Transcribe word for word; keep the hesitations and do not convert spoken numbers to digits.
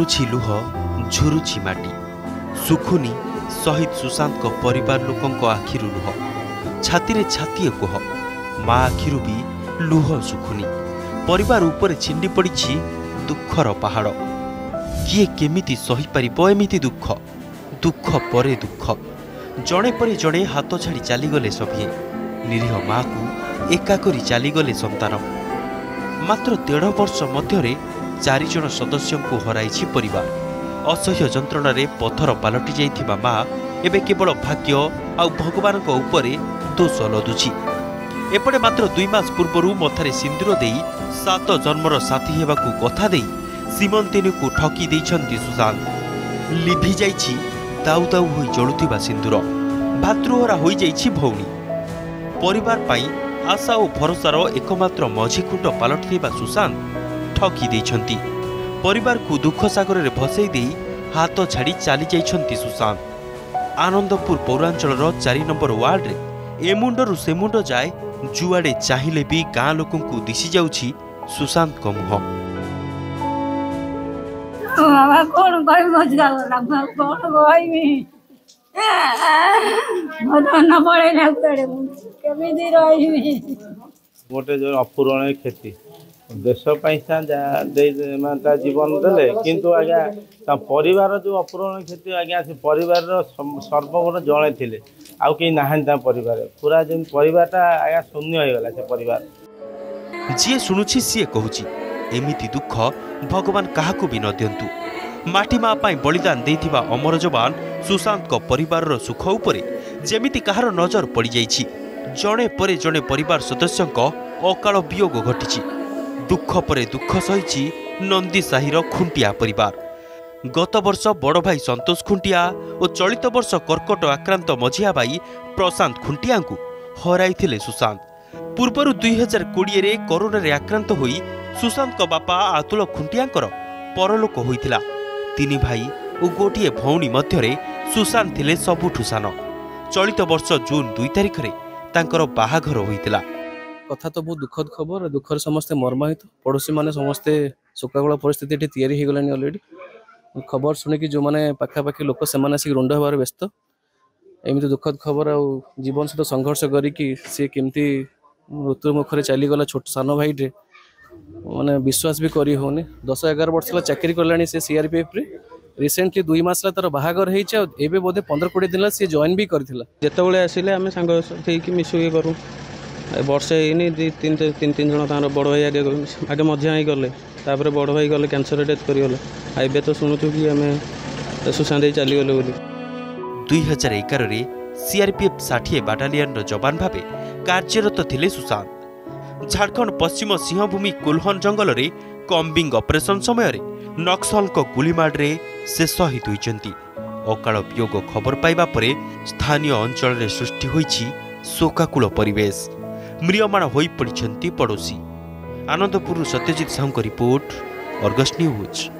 गलुछि लुह झुरुछि माटी सुखुनी शहीद सुशांत को परिवार लोकों आखिरु लुह छाती रे छाती कोह माँ आखिरु भी लुह सुखुनी परिवार ऊपर छिंडी पड़ी दुखर पहाड़ किए केमिति सही पारिबो एमिति दुख दुख परे दुख जड़े पर जड़े हाथ छाड़ी चलीगले सभे निरीह माँ को एका करी चलीगले संतान मात्र डेढ़ वर्ष मध्य चार जन सदस्यों को हराई परिवार असह्य जंत्रणा रे पथर पलटि जाइथिबा माँ एबे केवल भाग्य आउ भगवान को उपरे दोष लदुछि एपटे मात्र दुई मास पूर्व मथारे सिंदूर देई सात जन्मर साथी हेबाकू कथा देई सीमंतिनी को ठकी देइछंती सुशांत लिभि जाइछि दाउ दाउ होई जळुथिबा सिंदूर भातृहरा होई जाइछि भौणी परिवार पाई आशा और भरोसार एकमात्र मझी खुंट पलटिथिबा सुशांत ठकी देइछंती परिवार को दुख सागर रे भसई देई हाथ छाड़ी चली जाइछंती सुशांत आनंदपुर पौरांचल चार नंबर वार्ड रे ए मुंडरू से मुंड जाए जुआड़े चाहिए भी गाँ लोक दिशी जाउछि सुशांत को मुह गोटे जो अपूरणीय क्षति देश जीवन देले किंतु आज्ञा परिवार जो अपूरणीय क्षति आज्ञा से परिवार सर्वमोट जड़े थे आउ कहीं ना परिवार पूरा जो परिवारटा आज्ञा शून्य हो गला से परिवार जी शुणुछि सी कहूँ एमिति दुख भगवान काहाकू भी न दियंतु माटी माँ पाई बलिदान देथिबा अमर जवान सुशांत को परिवार सुख उपरे जेमिति कहार नजर पड़ जाइछि जड़े परे जड़े परिवार सदस्यों अकाल वियोग घटी दुख परे दुख सही नंदी साहिर खुंटिया परिवार गत वर्ष बड़ भाई संतोष खुंटिया और चलित वर्ष कर्कट आक्रांत मझिया भाई प्रशांत खुंटिया को हराई सुशांत पूर्वर दुई हजार कोड़े रे कोरोना रे आक्रांत होई सुशांत को बापा आतुल खुंटियांकर परलोक होइथिला तीन भाई और गोटे भौणी मध्य सुशांत थिले सबुठु सान चलित वर्ष जून दुई तारिख रे तांकर बाहाघर होइथिला कथा तो बहुत दुखद खबर दुखर समस्ते मर्माहित पड़ोशी माने समस्ते शोकाकुल परिस्थिति ये तैयारी हो गलानी अलरेडी खबर शुणिकी जो मैंने पाखापाखि लोक से आसिक रुंड हबार व्यस्त एमती दुखद खबर आ जीवन सहित संघर्ष करी सी केमती मृत्यु मुखर चलीगला छोट सान भाईटे माने विश्वास भी करी होनी दस एगार वर्ष चाकरी कलानी से सीआरपीएफ रे रिसेंटली दुई मास तार बाहागर होते बोधे पंद्रह कोड़े दिन सी जॉइन भी करथिला जेतेबेले आसिले आमे सांग थेकी मिसुके करू वर्षे होनी तीन तीन तीन जन तार बड़ भाई आगे आगे मझिया ही गले तापर बड़ भाई गले कैंसर डेथ करिगले आबे तो शुणुछु कि आमे सुशांत चलीगले बोली दुई हजार एगार सीआरपीएफ षाठी बाटालियन जवान भावे कार्यरत थिले सुशांत झारखंड पश्चिम सिंहभूमि कुलहन जंगल रे कम्बिंग ऑपरेशन समय रे नक्सल को गुलीमाड़ से शहीद होइचंती अकाल वियोग खबर पाइबा परे स्थानीय अंचल रे सृष्टि होइछि शोकाकुल परिवेश म्रियमाण होई पड़िछंती पड़ोशी Anandpur Satyajit Sahu report Argus news.